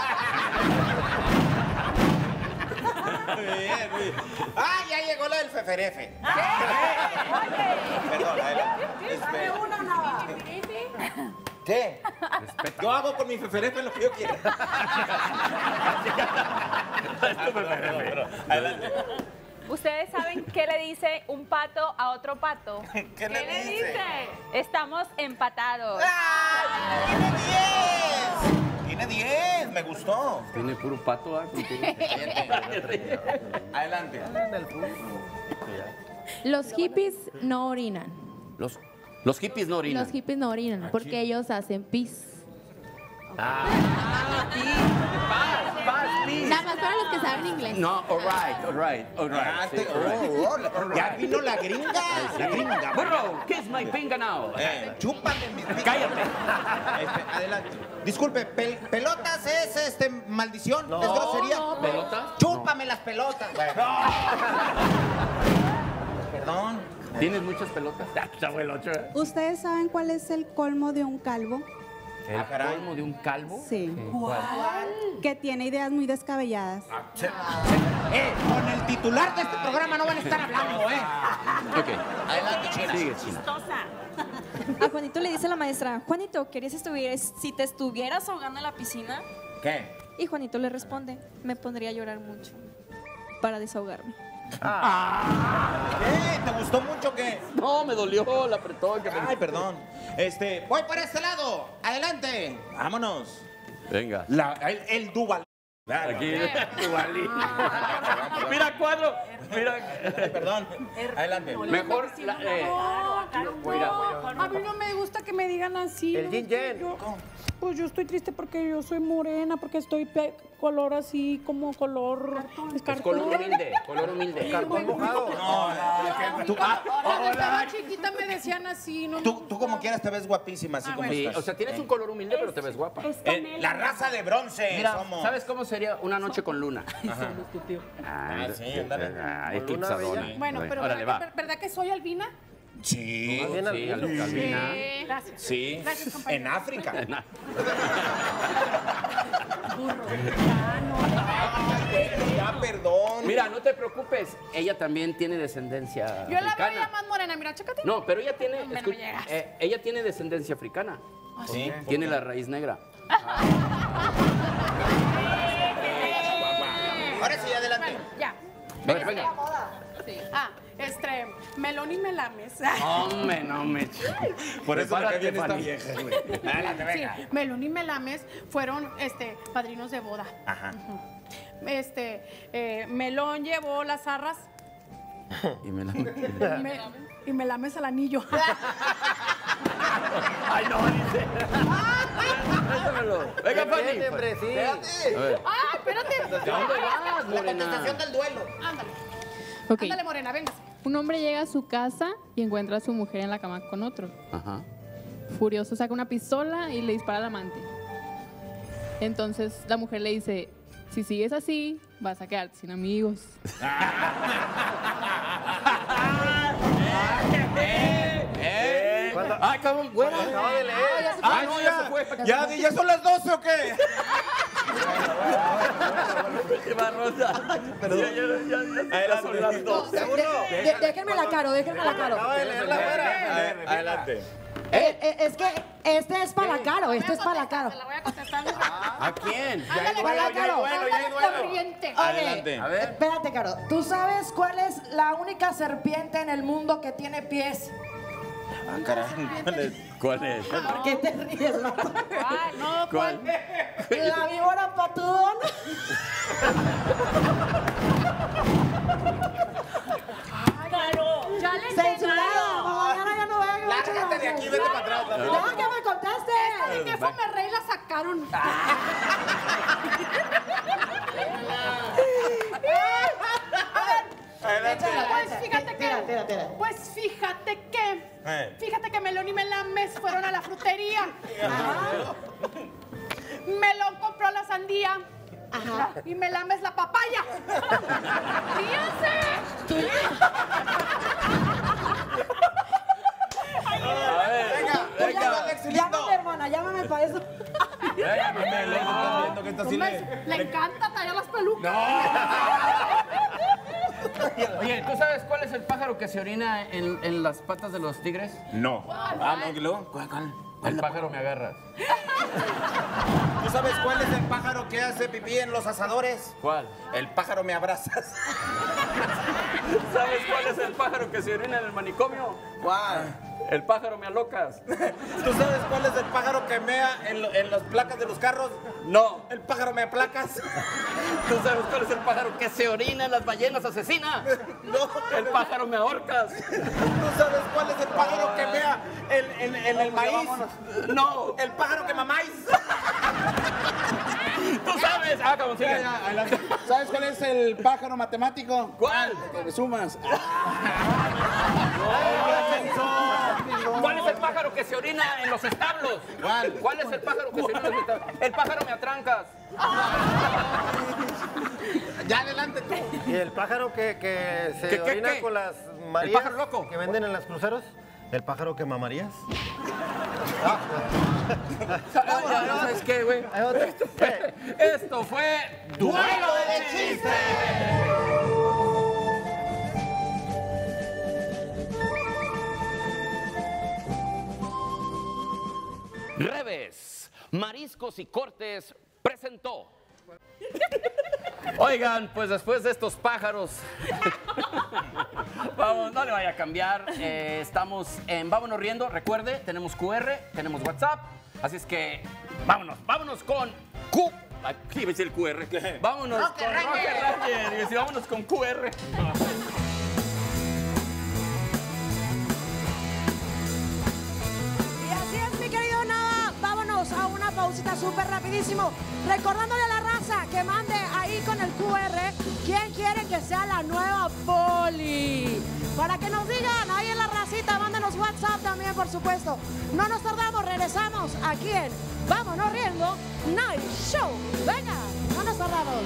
Bien. Ah, ya llegó la del feferefe. Perdón, ¿Qué? Yo hago con mi feferefe lo que yo quiera. Adelante. ¿Ustedes saben qué le dice un pato a otro pato? ¿Qué le dice? Estamos empatados. ¡Ay! ¡Tiene 10! Me gustó. Tiene puro pato, contigo. Adelante. Los hippies no orinan. Los hippies no orinan. Los hippies no orinan porque ellos hacen pis. Pis. Nada más para los que saben inglés. No, all right. Sí, all right. Ya vino la gringa. La gringa. Burro, kiss my pinga now. Chúpame mis... Cállate. Adelante. Disculpe, ¿pelotas es maldición? No. ¿Es grosería? ¿Pelotas? Chúpame las pelotas. Perdón. ¿Tienes muchas pelotas? ¿Ustedes saben cuál es el colmo de un calvo? ¿El colmo de un calvo? Sí. ¿Cuál? Que tiene ideas muy descabelladas. Con el titular de este programa no van a estar hablando, Ok. Adelante, China. Sigue, China. A Juanito le dice la maestra, Juanito, si te estuvieras ahogando en la piscina? ¿Qué? Y Juanito le responde, me pondría a llorar mucho para desahogarme. ¿Qué? ¿Te gustó mucho qué? No, me dolió el apretón. Ay, perdón. Voy por este lado. Adelante. Vámonos. Venga. El Duval. Aquí, Duvalí. Mira, cuadro. Mira. Perdón. Adelante. Mejor. A mí no me gusta que me digan así. El yin yang. Pues yo estoy triste porque yo soy morena, porque estoy color así como color Es color humilde. Color humilde. Cartón mojado. Cuando estaba chiquita me decían así. No, Tú como quieras te ves guapísima, así como Sí, estás. o sea, tienes un color humilde, pero te ves guapa. La raza de bronce Mira, somos. ¿sabes cómo sería una noche con luna? Somos tu tío. Sí, ándale. Eclipsadora. Bueno, pero Órale, va. ¿verdad que soy albina? Sí. Más bien al vino. al vino. Gracias. Sí. Gracias, compañero. En África. Ya, perdón. Mira, no te preocupes, ella también tiene descendencia Yo la veo africana. ya más morena, mira, chécate. No, pero ella tiene, Me lo escu- llegas. ella tiene descendencia africana. Sí. Tiene la raíz negra. Ahora sí, adelante. Bueno, ya. Venga, venga. Melón y Melames. Hombre, no me. Por eso me cae bien esta Fanny. vieja, güey. Adelante, venga. Sí, Melón y Melames fueron padrinos de boda. Ajá. Melón llevó las arras Y me la... y Melames al anillo. Ay, no, dice. Préstamelo. Venga, Fanny. Hombre, sí. A ver. ¡Ay, espérate! ¿De dónde vas, La contestación Morena? del duelo. Ándale. Ok. Ándale, Morena, véngase. Un hombre llega a su casa y encuentra a su mujer en la cama con otro. Ajá. Furioso saca una pistola y le dispara al amante. Entonces la mujer le dice, si sigues así, vas a quedarte sin amigos. Ay, cabrón, bueno. Acaba de leer. Ah, no, ya se fue. ¿Ya son las 12 o qué? Última ronda. Ya son las dos. Déjenme la caro, déjenme la caro. Acaba de leer la güera. Adelante. Es que este es para la caro, este es para la caro. Se la voy a contestar. ¿A quién? Ándale, para la caro. corriente. Adelante. A ver. Espérate, Caro. ¿Tú sabes cuál es la única serpiente en el mundo que tiene pies? Ah, caray. ¿Cuál es? ¿Por qué te ríes, no? No, ¿Cuál? La víbora patudón. ya le Censurado. Mañana ya no vengo. Lárgate de aquí, vete para atrás. No, que me contaste. ¿De qué fue me rey la sacaron? Pues fíjate que Melón y Melames fueron a la frutería. Melón compró la sandía. Y Melames la papaya. ¡Ríanse! A ver. Venga, Alex, lindo. Llámame, hermana, llámame para eso. Viendo que está así Le encanta tallar las pelucas. Oye, ¿tú sabes cuál es el pájaro que se orina en las patas de los tigres? No. Ah, no, ¿y luego? ¿Cuál? El pájaro me agarras. ¿Tú sabes cuál es el pájaro que hace pipí en los asadores? ¿Cuál? El pájaro me abrazas. ¿Sabes cuál es el pájaro que se orina en el manicomio? ¿Cuál? El pájaro me alocas. ¿Tú sabes cuál es el pájaro que mea en las placas de los carros? No. El pájaro me aplacas. ¿Tú sabes cuál es el pájaro que se orina en las ballenas asesinas? No. El pájaro me ahorcas. ¿Tú sabes cuál es el pájaro que mea en el maíz? No. El pájaro que mamáis. ¿Tú sabes? Ah, como sigue. ¿Sabes cuál es el pájaro matemático? ¿Cuál? Que le sumas. ¿Cuál es el pájaro que se orina en los establos? ¿Cuál? ¿Cuál es el pájaro que se orina en los establos? El pájaro me atrancas. Ya adelante tú. Y el pájaro que se ¿Qué, orina qué? con las marías pájaro loco? que venden en los cruceros. El pájaro que mamarías. ¿Sabes qué, güey? Esto fue Duelo de Chistes. Reves, Mariscos y Cortes presentó. Oigan, pues después de estos pájaros, vamos, no le vaya a cambiar. Estamos en Vámonos Riendo. Recuerde, tenemos QR, tenemos WhatsApp. Así es que vámonos con Q. Ay, iba a decir el QR. Vámonos con Rocker Ranger. Iba a decir, vámonos con QR. Y así es, mi querido Nava. Vámonos a una pausita súper rapidísimo. Recordándole a la raza que mande ahí con el QR quién quiere que sea la nueva Poli. Para que nos digan ahí en la racita, mándenos WhatsApp también, por supuesto. No nos tardamos, regresamos aquí en Vámonos Riendo Night Show. Venga, no nos tardamos.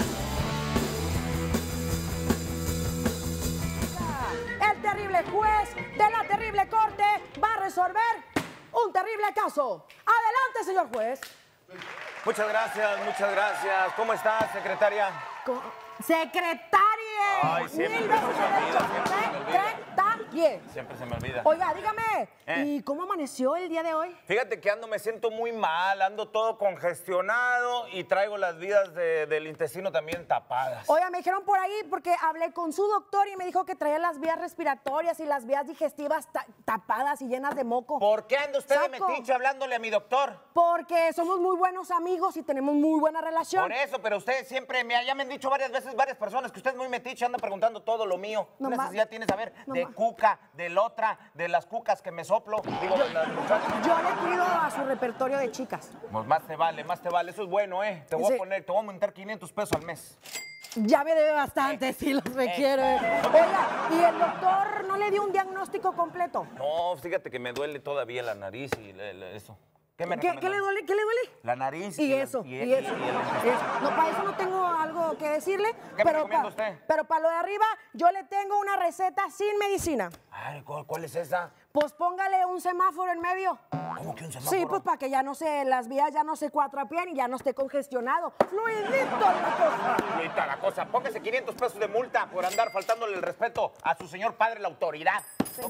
El terrible juez de la terrible terrible corte va a resolver un terrible caso. Adelante, señor juez. Muchas gracias, muchas gracias. ¿Cómo estás, secretaria? ¡Secretaria! Ay, siempre se me olvida, Secretaria. Siempre se me olvida. Oiga, dígame, ¿y cómo amaneció el día de hoy? Fíjate que me siento muy mal, ando todo congestionado y traigo las vías del intestino también tapadas. Oiga, me dijeron por ahí porque hablé con su doctor y me dijo que traía las vías respiratorias y las vías digestivas tapadas y llenas de moco. ¿Por qué anda usted de metiche hablándole a mi doctor? Porque somos muy buenos amigos y tenemos muy buena relación. Por eso, pero usted siempre, ya me han dicho varias veces varias personas que usted es muy metiche, anda preguntando todo lo mío. ¿Qué necesidad tiene saber de Cuca, de Lotra, de las cucas que me soplo? Digo, de las muchachas. Yo le cuido a su repertorio de chicas. Pues más te vale, eso es bueno, Te voy a aumentar 500 pesos al mes. Ya me debe bastante, si los requiere. Oiga, ¿y el doctor no le dio un diagnóstico completo? No, fíjate que me duele todavía la nariz y eso. ¿Qué le duele? ¿Qué le duele? La nariz. Y eso. No, para eso no tengo algo que decirle. ¿Qué me recomienda usted? Pero para lo de arriba, yo le tengo una receta sin medicina. Ay, ¿cuál es esa? Pues póngale un semáforo en medio. ¿Cómo que un semáforo? Sí, pues para que las vías ya no se cuatrapeen y ya no esté congestionado. Fluidito la cosa. Fluidita la cosa. Póngase 500 pesos de multa por andar faltándole el respeto a su señor padre, la autoridad. ¿Ok?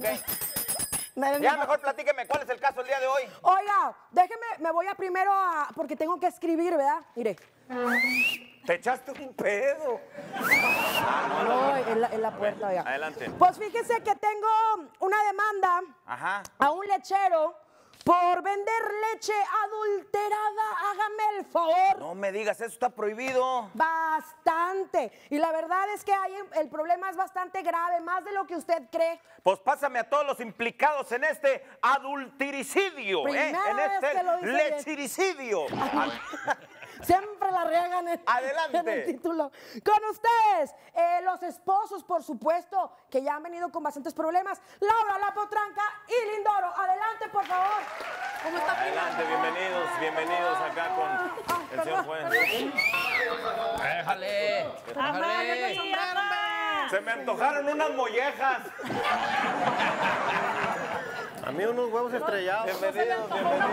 Ya mejor platíqueme, ¿cuál es el caso el día de hoy? Oiga, déjeme, me voy a primero porque tengo que escribir, ¿verdad? Mire. Te echaste un pedo. No, en la puerta, oiga. Adelante. Pues fíjese que tengo una demanda a un lechero por vender leche adulterada. Hágame el favor. No me digas, eso está prohibido. Bastante. Y la verdad es que el problema es bastante grave, más de lo que usted cree. Pues pásame a todos los implicados en este adultericidio, en este lechericidio. Siempre la riegan en el título. Con ustedes, los esposos, por supuesto, que ya han venido con bastantes problemas. Laura La Potranca y Lindoro. Adelante, por favor. ¿Cómo está, prima? Adelante, bienvenidos acá con el señor juez. Déjale. Se me antojaron unas mollejas. A mí unos huevos estrellados. Bienvenidos.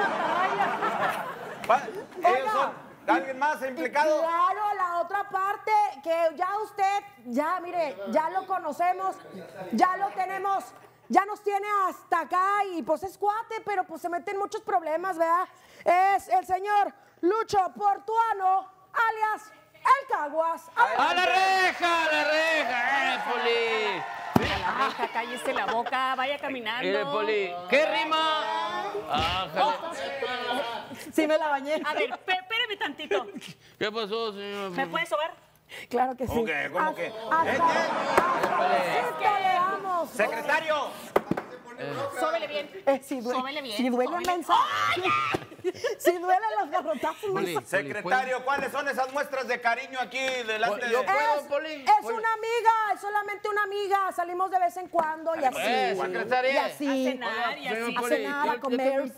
Ellos son... ¿Alguien más implicado? Claro, la otra parte, que ya usted, mire, ya lo conocemos, ya lo tenemos, ya nos tiene hasta acá y pues es cuate, pero pues se meten muchos problemas, ¿verdad? Es el señor Lucho Portuano, alias El Caguas. ¡A la reja, Poli! A la reja, cállese la boca, vaya caminando. Mire, Poli, ¿qué rima? Sí me la bañé. A ver, espéreme tantito. ¿Qué pasó, señor? ¿Me puede sobar? Claro que sí. ¿Cómo que? ¡Secretario! Sóbele bien. Sóbele bien. Si duele el mensaje. Si duelen los garrotazos. Secretario, ¿cuáles son esas muestras de cariño aquí delante de... Es una amiga, es solamente una amiga. Salimos de vez en cuando y así. Secretaria. Y así. A cenar y así. A cenar, a comer.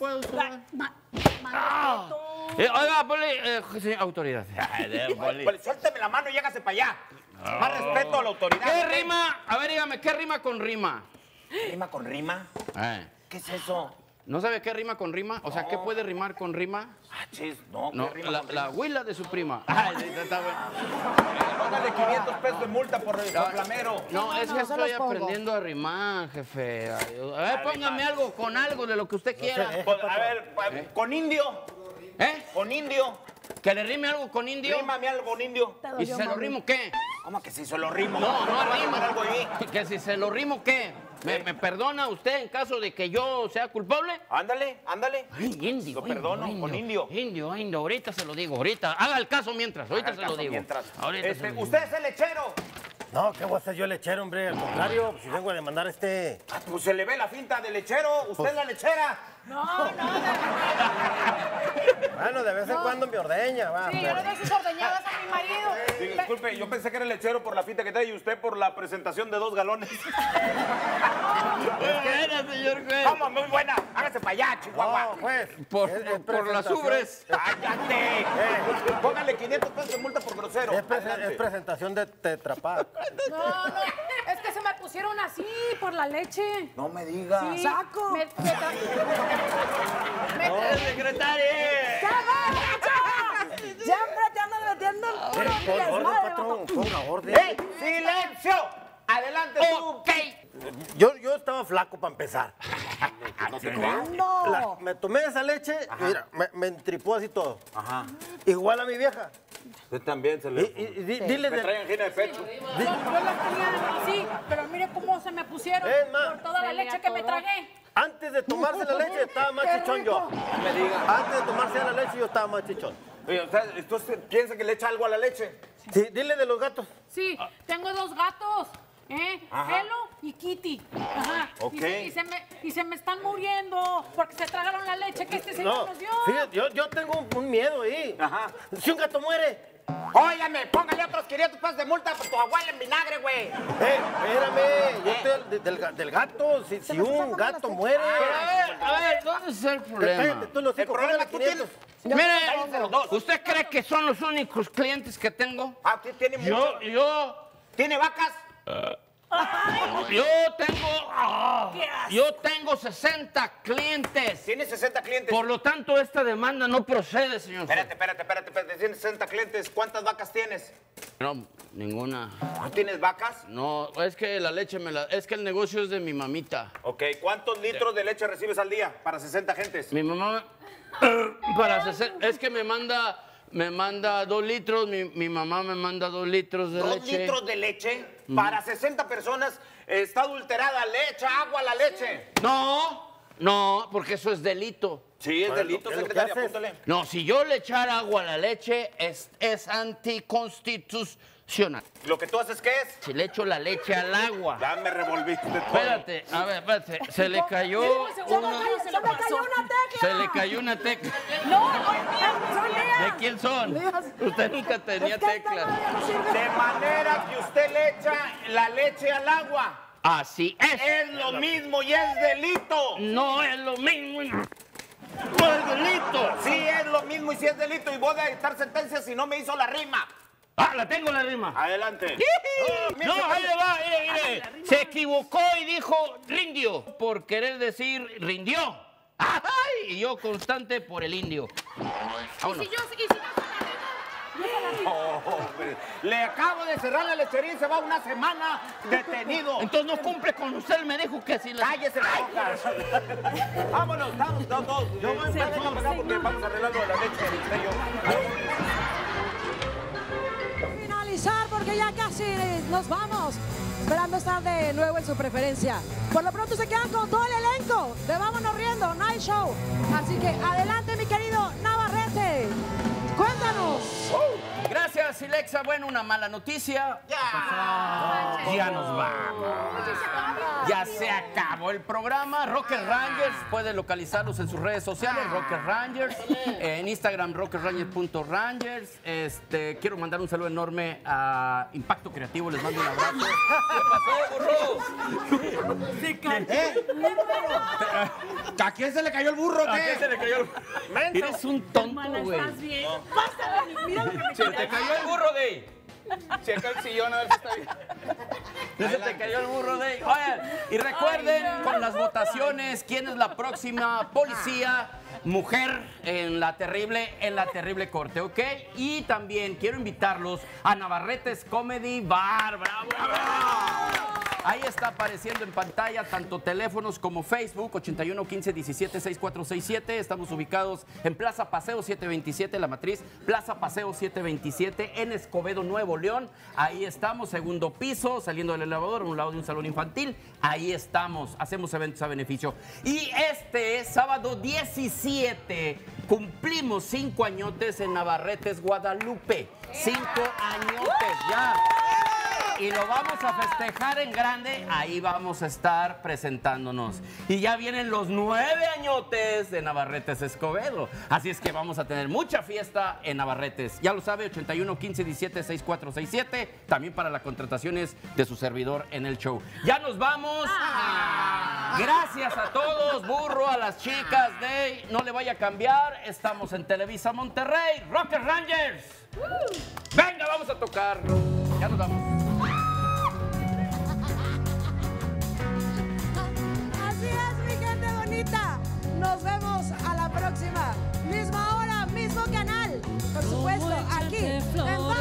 Oiga, Poli, autoridad. Poli, suélteme la mano y hágase para allá. Más respeto a la autoridad. ¿Qué rima? A ver, dígame, ¿qué rima con rima? ¿Rima con rima? ¿Qué es eso? ¿No sabe qué rima con rima? O sea, ¿qué puede rimar con rima? No, No, ¿qué rima con la rima? huila de su prima. Ay, está bueno. Póngale 500 pesos de multa por el soplamero. No, es que estoy aprendiendo a rimar, jefe. A ver, póngame algo con algo de lo que usted quiera. A ver, con indio. Con indio. ¿Que le rime algo con indio? Rímame algo con indio. ¿Y si se lo rimo qué? ¿Cómo que si se lo rimo? No rimo. Algo ahí. ¿Que si se lo rimo qué? ¿Me perdona usted en caso de que yo sea culpable? Ándale. Ay, indio. Lo perdono, con indio. Indio, ahorita se lo digo, ahorita. Haga el caso mientras, ahorita se lo digo. Ahorita se lo digo. ¿Usted es el lechero? No, ¿qué voy a hacer yo lechero, hombre? Al contrario, si vengo a demandar Pues se le ve la finta de lechero. ¿Usted es la lechera? No. Bueno, de vez en cuando me ordeña, va. Sí, yo le doy sus ordeñadas a mi marido. Sí, disculpe, yo pensé que era el lechero por la finta que trae y usted por la presentación de 2 galones. Muy buena, señor juez. Vamos, muy buena. Hágase para allá, Chihuahua. No, juez. Por las ubres. ¡Cállate! Póngale 500 pesos de multa por grosero. Es presentación de Tetra Pak. No, es que se me pusieron pusieron así por la leche. No me digas. Sí. ¡Saco! ¡Secretaria! Siempre te andan metiendo el culo. Pon orden, patrón, ponga orden. ¡Silencio! Adelante tú. Ok. Yo estaba flaco para empezar. ¿Cuándo? Me tomé esa leche y mira, me entripó así todo. Ajá. Igual a mi vieja. Usted también se le... Dile Me trae angina de pecho. Yo las tenía así, pero mire cómo se me pusieron Es más, por toda la leche que me tragué. Antes de tomarse la leche estaba más chichón yo. No me diga. Antes de tomarse la leche yo estaba más chichón. Oye, ¿usted piensa que le echa algo a la leche? Sí, dile de los gatos. Sí, tengo 2 gatos. Ajá. Hello y Kitty. Ajá. Ok. Y se me están muriendo porque se tragaron la leche que este señor No, nos dio. fíjate, yo tengo un miedo ahí. Ajá. Si un gato muere, Óigame, póngale otros 500 pesos de multa por tu abuela en vinagre, güey. espérame, yo estoy del gato. Si un gato muere. A ver, ¿dónde está el problema? Cállate, tú los El problema tú tienes... Mire, Cállense los dos. ¿usted cree que son los únicos clientes que tengo? Ah, ¿usted tiene mucho? ¿Tiene vacas? Yo tengo 60 clientes. Tiene 60 clientes. Por lo tanto, esta demanda no procede, señor. Espérate. Tienes 60 clientes. ¿Cuántas vacas tienes? No, ninguna. ¿No tienes vacas? No, es que la leche es que el negocio es de mi mamita. Ok, ¿cuántos litros de leche recibes al día para 60 gentes? Mi mamá es que me manda 2 litros, mi mamá me manda 2 litros de leche. 2 litros de leche para 60 personas. Está adulterada, le echa agua a la leche. No, porque eso es delito. Sí, es delito, secretaria, apúntale. No, si yo le echara agua a la leche, es anticonstitucional. ¿Lo que tú haces qué es? Si le echo la leche al agua. Ya me revolviste todo. Espérate, a ver, espérate. Se le cayó una tecla. ¿De quién son? Usted nunca tenía teclas. De manera que usted le echa la leche al agua. Así es. Es lo mismo y es delito. No es lo mismo. No es delito. Sí, es lo mismo y sí es delito. Y voy a dictar sentencia si no me hizo la rima. La tengo la rima. Adelante. No, ahí le va, mire. Se equivocó y dijo rindió, por querer decir rindió. ¡Ay! Y yo constante por el indio. Vámonos. Hombre, le acabo de cerrar la lechería y se va una semana detenido. Entonces no cumple con usted, me dijo que si la... ¡Cállese la boca! Vámonos, vamos, todos. Yo voy a pagar porque vamos a arreglar lo de la leche. Finalizar porque ya casi nos vamos. Esperando estar de nuevo en su preferencia. Por lo pronto se quedan con todo el elenco de Vámonos Riendo Night Show. Así que adelante, mi querido Navarrete. Cuéntanos. Gracias, Ilexa. Bueno, una mala noticia. Ya nos vamos. Ya se acabó el programa. Rocker Rangers, puede localizarlos en sus redes sociales, Rocker Rangers, en Instagram, rockerrangers.rangers. Quiero mandar un saludo enorme a Impacto Creativo, les mando un abrazo. ¿Qué pasó, burro? ¿A quién se le cayó el burro? ¿A quién se le cayó el burro? Eres un tonto, güey. ¿Estás bien? Pásale, mira lo que me Se te cayó el burro, Dey. Checa el sillón a ver si está bien. Se te cayó el burro, Dey. Oigan, y recuerden con las votaciones quién es la próxima policía mujer en la terrible corte, ¿ok? Y también quiero invitarlos a Navarretes Comedy Bar. ¡Bravo! Ahí está apareciendo en pantalla tanto teléfonos como Facebook, 81 15 17 6467. Estamos ubicados en Plaza Paseo 727, La Matriz, Plaza Paseo 727, en Escobedo, Nuevo León. Ahí estamos, segundo piso, saliendo del elevador, a un lado de un salón infantil. Ahí estamos, hacemos eventos a beneficio. Y este sábado 17 cumplimos 5 añotes en Navarretes, Guadalupe. 5 añotes ya. Y lo vamos a festejar en grande, ahí vamos a estar presentándonos. Y ya vienen los 9 añotes de Navarretes Escobedo. Así es que vamos a tener mucha fiesta en Navarretes. Ya lo sabe, 81 15 17 6467. También para las contrataciones de su servidor en el show. Ya nos vamos. Gracias a todos, burro, a las chicas de No Le Vaya a Cambiar. Estamos en Televisa Monterrey, Rocker Rangers. Venga, vamos a tocar. Ya nos vamos. Nos vemos a la próxima. Misma hora, mismo canal. Por supuesto, aquí en